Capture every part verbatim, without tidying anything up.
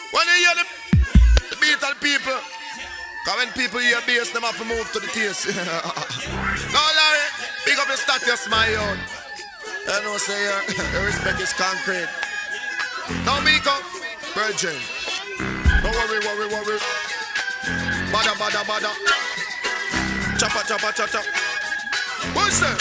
When you hear the, the beat of the people, cause when people hear bass, them have to move to the taste. No, Larry, big up your status, my own. I know, say, uh, your respect is concrete. No, Miko, virgin. Don't worry, worry, worry. Bada, bada, bada. Choppa, choppa, choppa. What's that?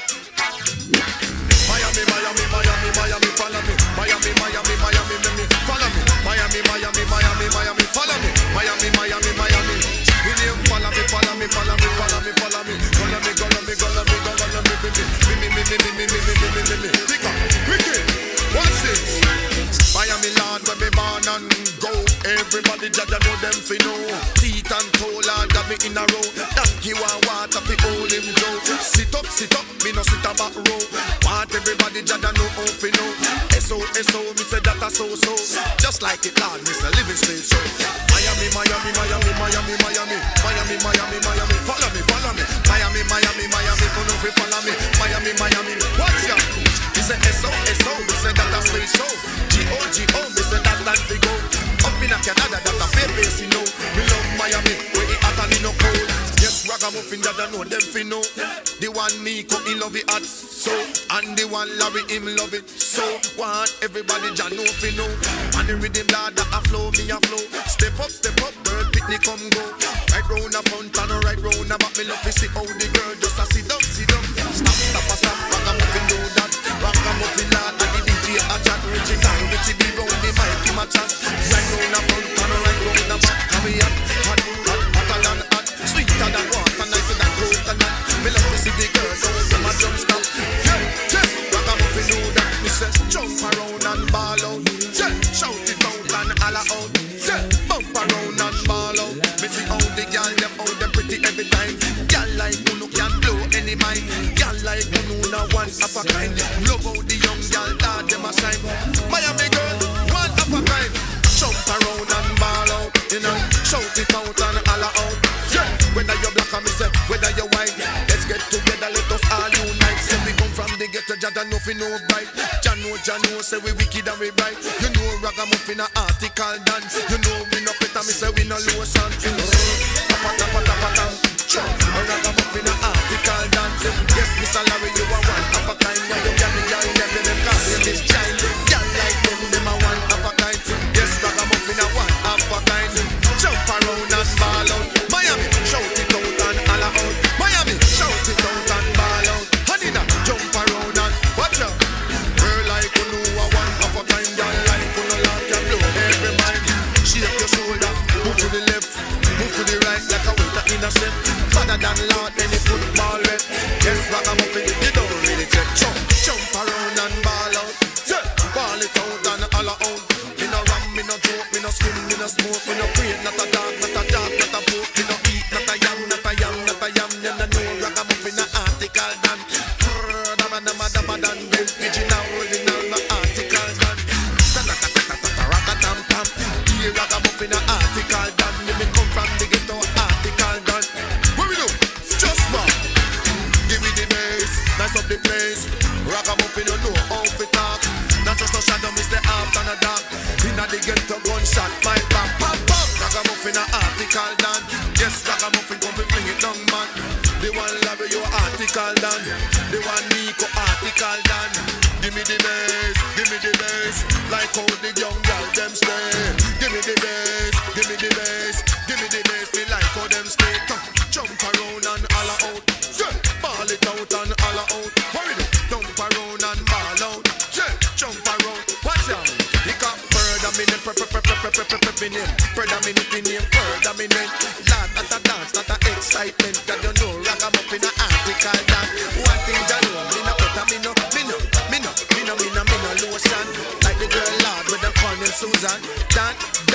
Miami, Miami, Miami, Miami, follow me. Miami, Miami, Miami, Miami, follow me. Miami, Miami, Miami, Miami, follow me. Miami, Miami, Miami. William, follow me, follow me, follow me, follow me, follow me. Follow me, follow me, follow me, follow me, me, me, me, me, me, me, me, me, me, me, me. Pick up, wicked. What's this? Miami Lord, where me born and go. Everybody judge know them fi know. Teeth and toe, Lord, got me in a row. Donkey want water fi hold him Joe. Sit up, sit up, me no sit a back row. Want everybody judge know how fi know. S O S O, me say that a so so. Just like it, Lord, me say living space show. Miami, Miami, Miami, Miami, Miami, Miami, Miami, Miami, follow me, follow me. Miami, Miami, Miami, come on, follow me. Miami, Miami, watch ya. Me say S O S O, me say that a space show. G O G O, me say that time fi go. Up in a Canada, that a fair place, you know. Me love Miami, where it hot and it no cold. Yes, ragamuffin, that I know them fi know. The one me cook, he love it hot so. And the one Larry, him love it so. Want everybody just know fi know. And the rhythm lad that a flow, me a flow. Step up, step up, bird picnic come go. Right round a fountain, right round a back. Me love to see how the girl just a sit down, sit down. Stop, stop, stop, ragamuffin do that. Ragamuffin lad, and the D J a chat. Original, Richie B round the mic, him a chat. Right round a fountain, right round a back. And we hot, hot, hot, hotter than hot. Sweeter than water, nicer than coconut. Me love to see the girl down, them a jump stop. Yeah, yeah, ragamuffin do that. Me say jump around and ball out. Yeah, shout it out and holla out. Yeah, bump around and ball out. Me see how the girl them out, them pretty every time. Girl like Uno can blow any mind. Girl like Uno na one of a kind. Love how the young girl that them a shine. Miami girl, one of a kind. Jump around and ball out, you know. Shout it out and holla out. Yeah, whether you're black or me say, whether you're white. Let's get together, let us all unite. Say we come from the ghetto, Jah know fi know bright. Jah know, Jah know, say we wicked and we bright. You know ragamuffin a article dance. You know we no better, me say we no lotion. Tapa tapa tapa tam. Ragamuffin a article dance. Yes, Mister Larry, you are one of a kind. Why you got me, girl, never them call you this child. Girl like them, them a one of a kind. Yes, ragamuffin a one of a kind. Jump around and ball out. Miami, shout it out and holla out. Miami, shout it out and ball out. Hanina, jump around and watch out. Girl like you know a one of a kind. Girl like you know love can blow every mind. Shake your shoulder, move to the left, move to the right like a waiter innocent. Father than Lord, any football red. Yes, ragamuffin, you don't really check. Jump, jump around and ball out. Yeah, ball it out and holla out. Me no ram, me no joke, me no skin, me no smoke, me no create, not a dog, not a dog, not a boat. Me no eat, not a yam, not a yam, not a yam. You no know ragamuffin a article done. Dama dama dama done. Original, original, no article done. Ta ta ta ta ta ta ragga tam tam. Here ragamuffin a article done. Me me come from the ghetto, article done. What we do? Just walk. Give me the bass, nice up the place. Ragamuffin you know how to talk. Not just a shadow, miss the after the dark. Inna the ghetto gunshot, my back pop pop. Ragamuffin a article done. Yes, ragamuffin come to bring it down, man. The one Larry you article done. The one Nico article done. Give me the bass, give me the bass. Like how the young girl them stay. Give me the bass, give me the bass, give me the bass. Me like how them stay. Come, jump around and holla out. Yeah, ball it out and holla out. Hurry up, jump around and ball out. Yeah, jump around. Watch out. Pick up predominant, pre pre pre pre pre pre pre name. Predominant name, predominant. Lad at a dance, not a excitement. That you know, ragamuffin a article done. One thing you know, me no better, me no, me no, me no, me no, me no, me no lotion. Like the girl Lord with the call name Susan. Dan.